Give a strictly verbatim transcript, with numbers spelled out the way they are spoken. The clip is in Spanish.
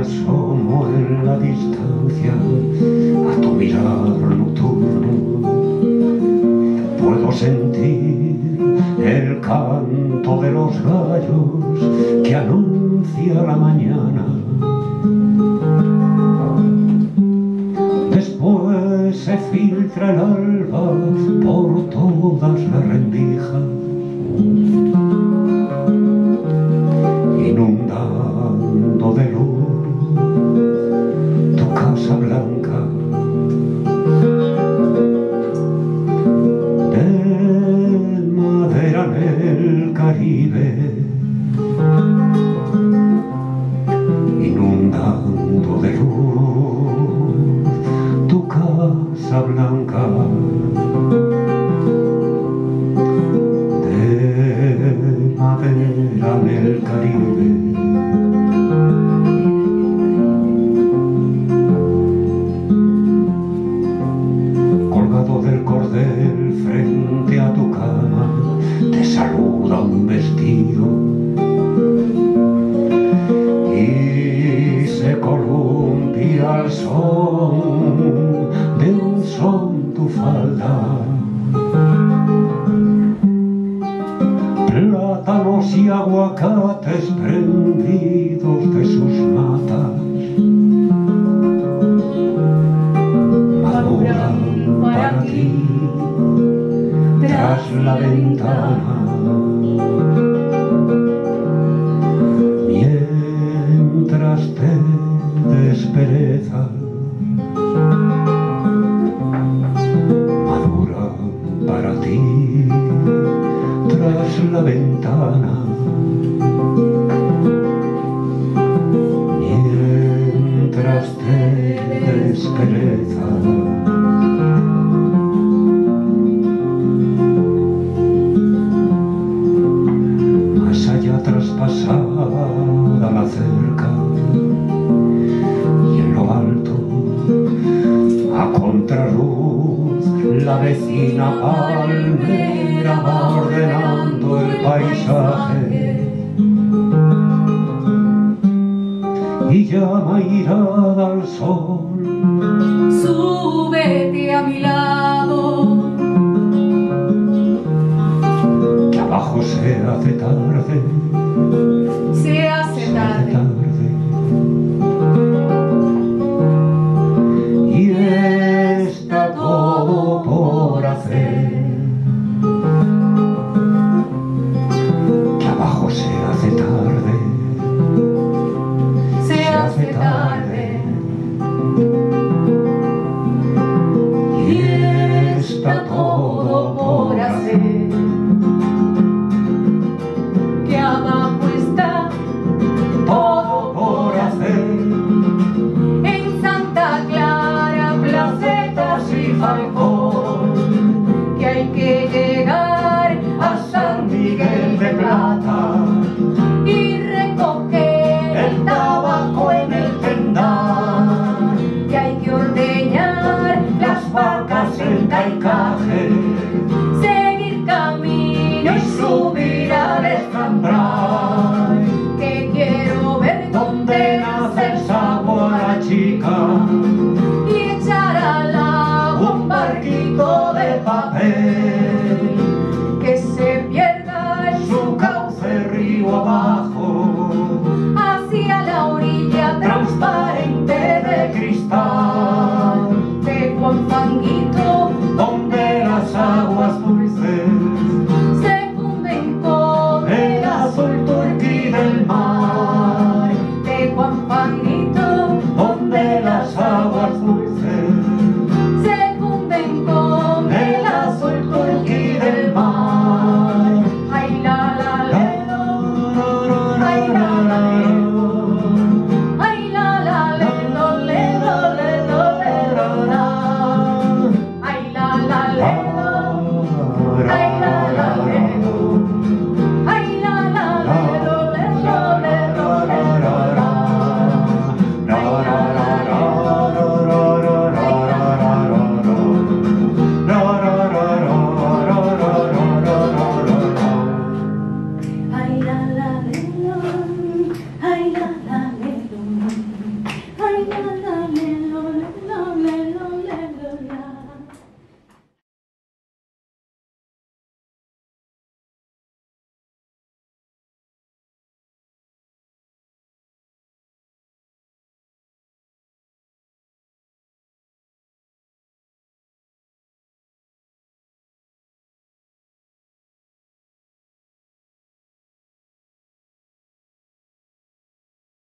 asomo en la distancia a tu mirar nocturno. Puedo sentir el canto de los gallos que anuncia la mañana. Después se filtra el alba por todas las rendijas, inundando de luz tu casa blanca. De madera en el Caribe, inundando de luz tu casa blanca. De madera en el Caribe. Colgado del cordel frente a tu cama, te saluda un vestido y se columpia al son de un son tu falda. Plátanos y aguacates prendidos de sus matas maduran para ti tras la ventana. Mientras te desperezas, maduran para ti tras la ventana. Mientras te desperezas, más allá traspasada la cerca y en lo alto a contraluz la vecina palmera va ordenando el paisaje y llama irada al sol. Súbete a mi lado, Que abajo se hace tarde, se hace se hace tarde, tarde. Y está todo por hacer. Que abajo se hace tarde, se hace tarde. y está todo por hacer. Que abajo está Todo por hacer. en Santa Clara, Placetas y Falcón, que hay que llegar A San Miguel de Plata, y recoger el tabaco en el tendal, que hay que ordeñar las vacas en Caicaje seguir camino y subir al estambral.